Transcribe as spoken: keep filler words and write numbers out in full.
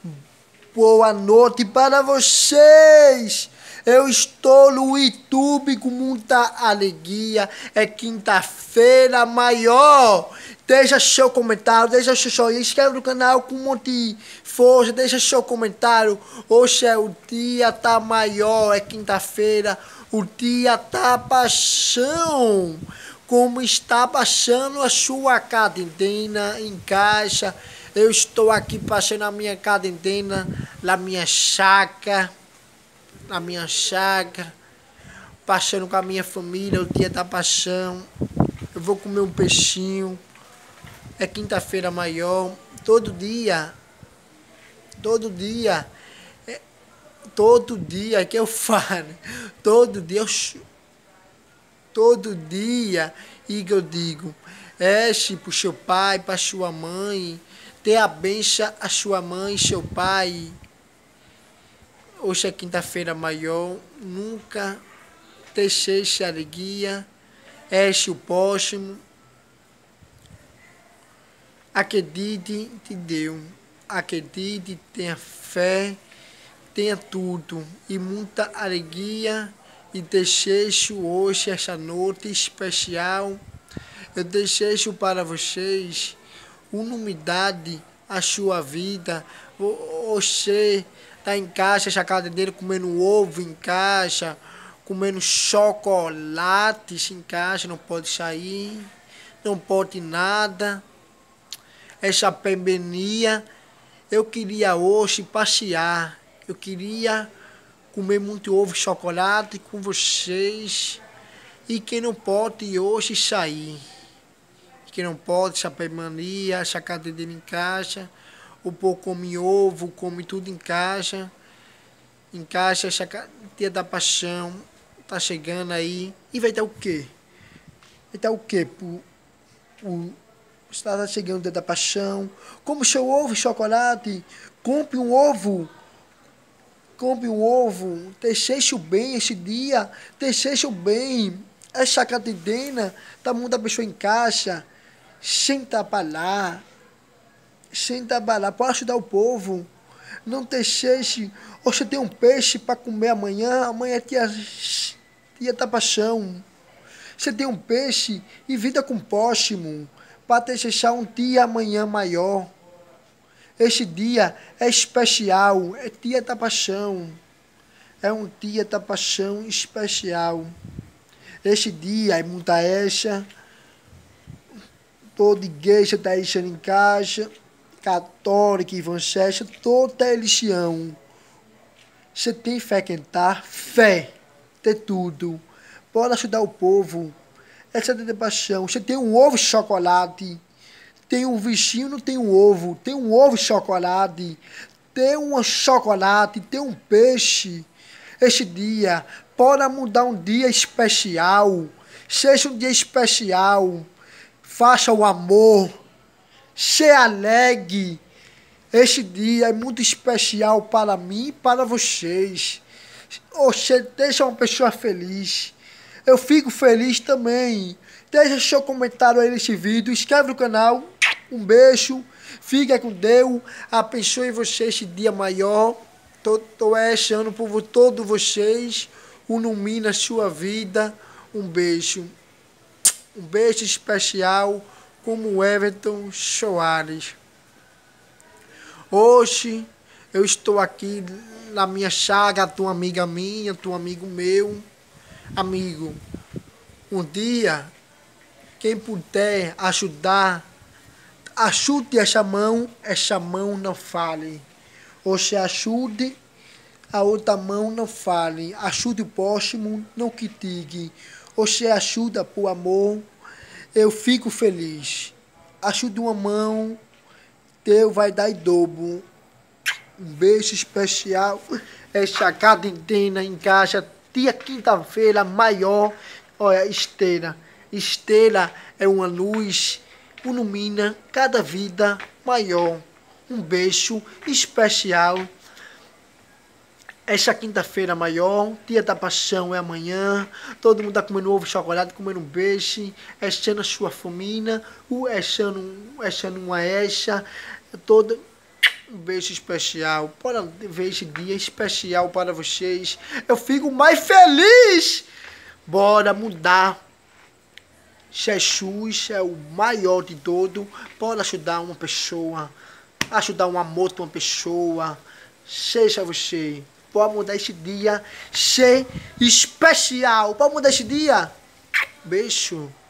Boa noite para vocês. Eu estou no YouTube com muita alegria. É quinta-feira maior. Deixa seu comentário, deixa seu joinha, inscreve no canal com um monte de força, deixa seu comentário. Hoje é o dia tá maior, é quinta-feira, o dia tá paixão. Como está passando a sua quarentena em casa? Eu estou aqui passando a minha quarentena na minha chácara, na minha chácara, passando com a minha família, o dia da paixão. Eu vou comer um peixinho. É quinta-feira maior. Todo dia, todo dia, é, todo dia que eu falo, todo dia, eu, todo dia, e que eu digo, este para o seu pai, para sua mãe, dê a benção a sua mãe e seu pai. Hoje é quinta-feira maior, nunca deixe alegria, este o próximo. Acredite em Deus, acredite, tenha fé, tenha tudo e muita alegria. E desejo hoje, essa noite especial, eu desejo para vocês unidade a sua vida. Você está em casa, essa casa dele, comendo ovo em casa, comendo chocolates em casa, não pode sair, não pode nada. Essa pandemia, eu queria hoje passear, eu queria comer muito ovo e chocolate com vocês. E quem não pode hoje sair, quem não pode, essa pandemia, essa cadeira em casa, o povo come ovo, come tudo em casa. Em casa, essa dia da paixão tá chegando aí. E vai dar o quê? Vai dar o quê? O, o, está chegando o dia da paixão. Come seu ovo e chocolate. Compre um ovo. Compre um ovo. Desejo bem esse dia. Desejo bem. Essa quarentena, tá muita pessoa em casa. Sem trabalhar. Sem trabalhar. Pode ajudar o povo. Não deseje. Você tem um peixe para comer amanhã. Amanhã é dia, dia da paixão. Você tem um peixe e vida com o próximo. Para desejar um dia amanhã maior. Este dia é especial, é dia da paixão. É um dia da paixão especial. Este dia é muita essa. Toda igreja está deixando em casa. Católica, evangélica, toda religião. Você tem fé que entrar? Fé. Tem tudo. Pode ajudar o povo. Essa é de paixão. Você tem um ovo de chocolate. Tem um vizinho, não tem um ovo. Tem um ovo de chocolate. Tem um chocolate. Tem um peixe. Este dia pode mudar um dia especial. Seja um dia especial. Faça o amor. Se alegre. Este dia é muito especial para mim e para vocês. Você deixa uma pessoa feliz. Eu fico feliz também. Deixa seu comentário aí nesse vídeo. Inscreve no canal. Um beijo. Fica com Deus. Abençoe vocês esse dia maior. Estou achando por todos vocês. Ilumina a sua vida. Um beijo. Um beijo especial. Como Everton Soares. Hoje eu estou aqui na minha chácara. Tua amiga minha, tua amigo meu. Amigo, um dia, quem puder ajudar, ajude essa mão, essa mão não fale. Você ajude, a outra mão não fale. Ajude o próximo, não critique. Você ajuda por amor, eu fico feliz. Ajude uma mão, Deus vai dar em dobro. Um beijo especial. Essa quarentena em casa. Dia quinta-feira maior, olha, estrela. Estrela é uma luz, ilumina cada vida maior. Um beijo especial. Essa quinta-feira maior, dia da paixão é amanhã. Todo mundo está comendo ovo, chocolate, comendo um peixe. Echando a sua família, echando, echando uma echa. Toda Um beijo especial. Bora ver esse dia especial para vocês. Eu fico mais feliz. Bora mudar. Jesus é o maior de todo. Bora ajudar uma pessoa. Ajudar um amor de uma pessoa. Seja você. Bora mudar esse dia. Ser especial. Bora mudar esse dia. Beijo.